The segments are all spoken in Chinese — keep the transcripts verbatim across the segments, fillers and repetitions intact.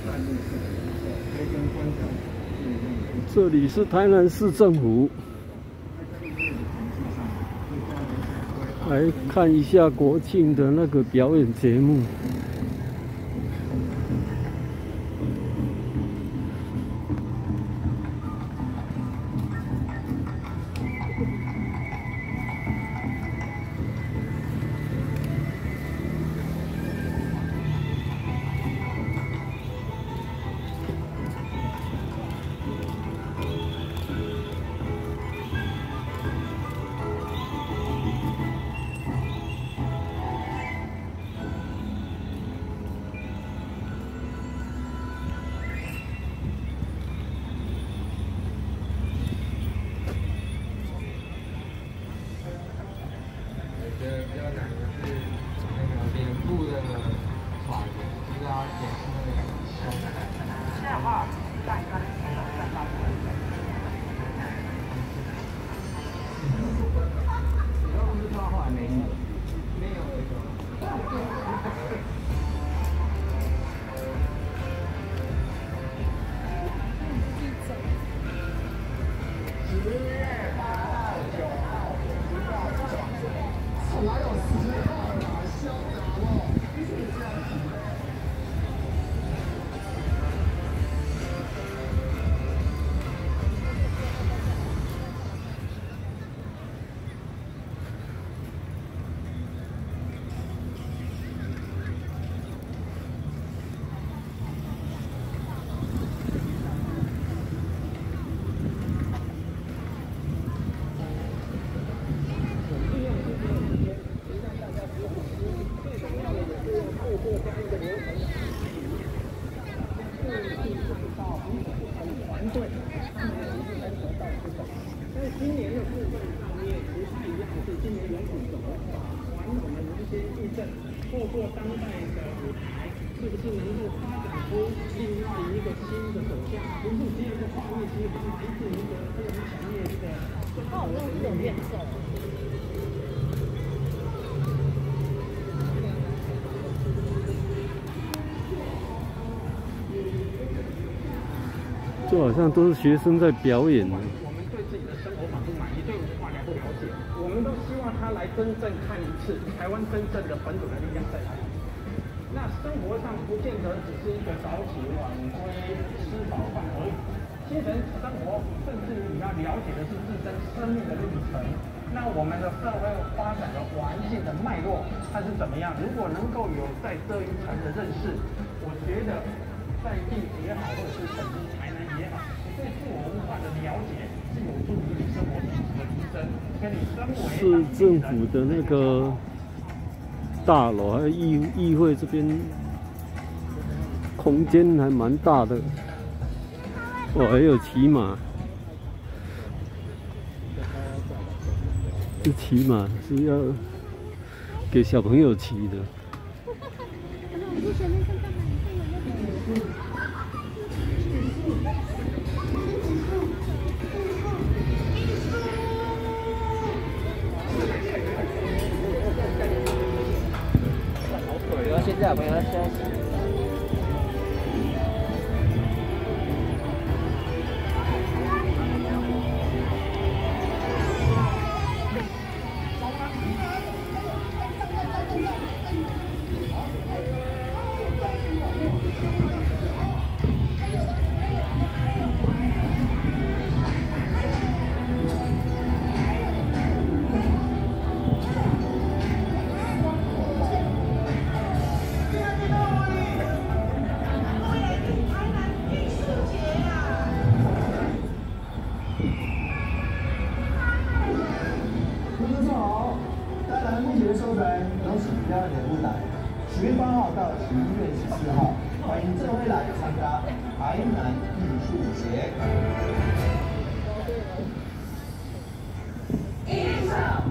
这里是台南市政府，来看一下国庆的那个表演节目。 比较难的是那个脸部的耍人，就是要演示那个胸。现在的话，大概三八五。你要不是画画没有，没有那个。十月八号、九号、十号、十号，还有十号啦，嚣张哦！团队，他们的一般得到这种。但是今年的部分上面不太一样，是今年有主轴把传统的民间艺阵透过当代的舞台，是不是能够发展出另外一个新的走向？不是这样的画面，其实来自一个非常强烈的生活的力量。 这好像都是学生在表演呢。 我们对自己的生活满不满意，对文化了不了解，我们都希望他来真正看一次台湾真正的本土的力量在哪里。那生活上不见得只是一个早起晚归、吃饱饭而已，精神生活甚至于你要了解的是自身生命的历程。那我们的社会发展的环境的脉络它是怎么样？如果能够有在这一层的认识，我觉得在地也好，或者是甚至台南也好，你对自我文化的了解是有助于你生活品质的提升，跟你身为市政府的那个大楼，还有议议会这边空间还蛮大的。哦，还有骑马，这骑马是要给小朋友骑的。 不要现在，不要现在。 收成有请表演的舞台，十月八号到十一月十四号，欢迎各位来参加台南艺术节。艺术。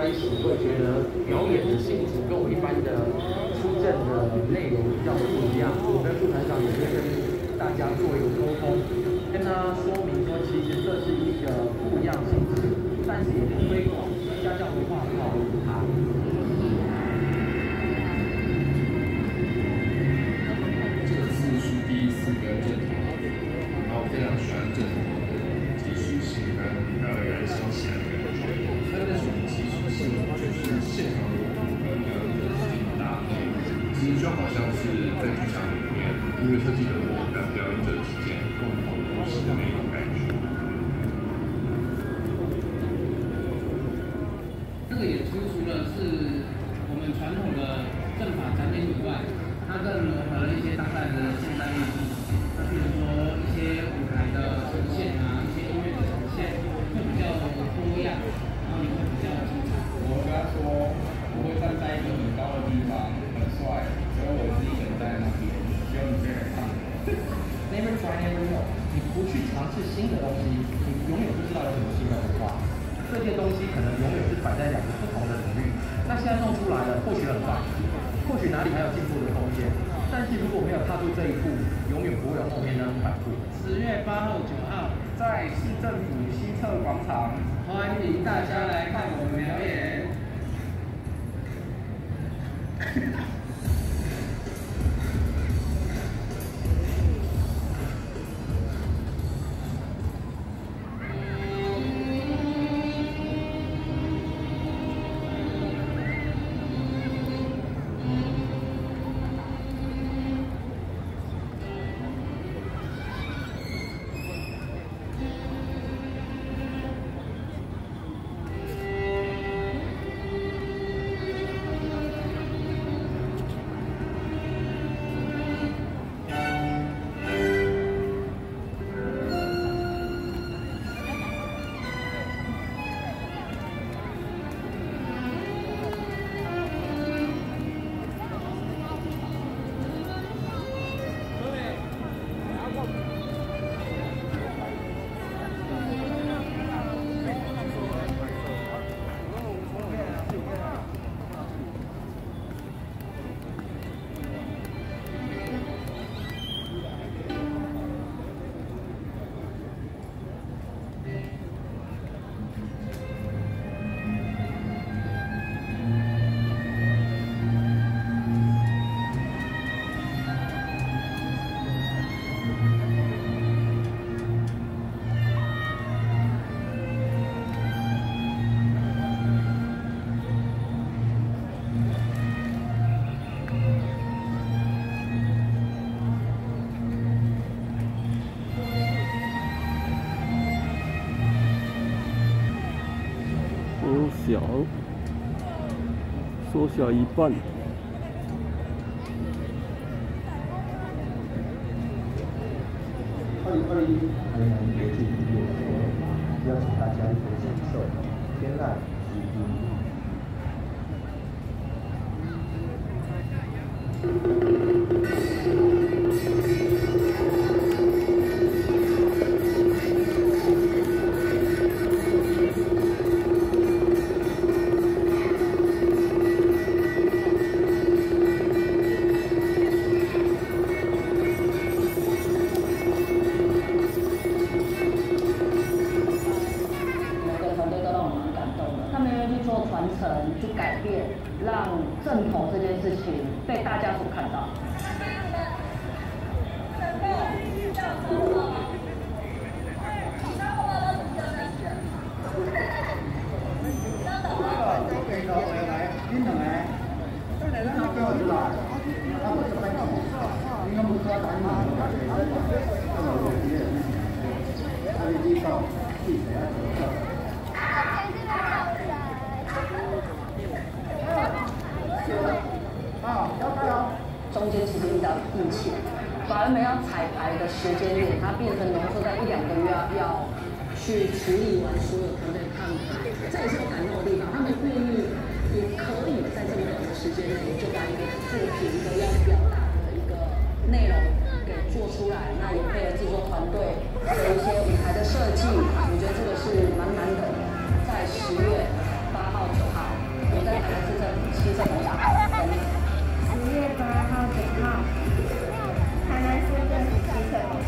开始会觉得表演的性质跟我一般的出阵的内容比较不一样。我跟副团长也会跟大家做一个沟通，跟他说明说，其实这是一个不一样性质，但是也是推广家教文化的好舞台。 这次是第四个正头，然后非常喜欢正头的技术性跟让人想起来的那种。那那种技术性就是现场的跟表演者之间的搭配，其实就好像是在剧场里面音乐设计人物跟表演者之间共同呼吸的那种感觉。 这个演出除了是我们传统的正法展演以外，它更融合了一些当代的现代艺术，那比如说一些舞台的呈现啊，一些音乐的呈现，会比较多样，然后也会比较精彩。 我跟他说，我会站在一个很高的地方，很帅，所以我自己人在那边，希望你可以来看。 Never try, never know。你不去尝试新的东西，你永远不知道有什么新的文化。这件东西可能永远是摆在两个不同的领域。那现在弄出来了，或许很棒，或许哪里还有进步的空间。但是如果没有踏出这一步，永远不会有后面那种反复。 十月八号、九号在市政府西侧广场， 欢迎大家来看我们表演。 缩小，缩小一半。 二零二一台南国际音乐节，邀请大家一同享受天籁之音。 去改变，让正统这件事情被大家所看到。中间其实遇到疫情，反而没有彩排的时间点，它变成浓缩在一两个月要要去处理完所有团队看牌，这也是我感动的地方。他们愿意，也可以在这么短的时间内就把一个作品一个要表达的一个内容给做出来，那也配合制作团队的一些舞台的设计，我觉得这个是蛮难得的。在十月八号、九号。 新社农场跟十月八号、九号，台南市政府西侧。